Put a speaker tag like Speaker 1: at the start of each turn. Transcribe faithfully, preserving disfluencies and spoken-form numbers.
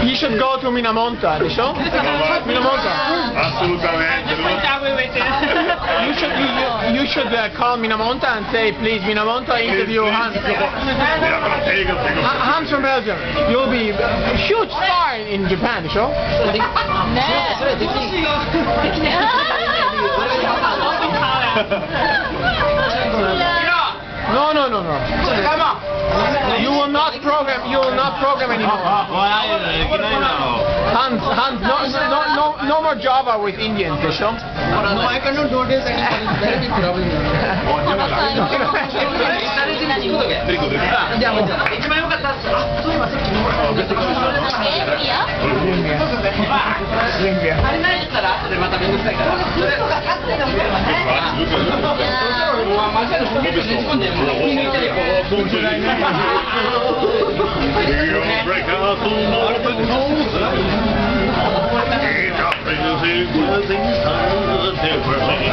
Speaker 1: You should go to Minamonta, di so? Minamonta.
Speaker 2: Assolutamente.
Speaker 1: You should you, you, you should uh, call Minamonta and say, please, Minamonta, interview Hans. Hans from Belgium. You'll be a huge star in Japan, di so? No, no, no, no. You will not program. You will not program anymore. Hans, Hans, no, no, no, no more Java with Indians, you know?
Speaker 3: No, I cannot do this. Very big problem.
Speaker 2: Break out the Northern Coast.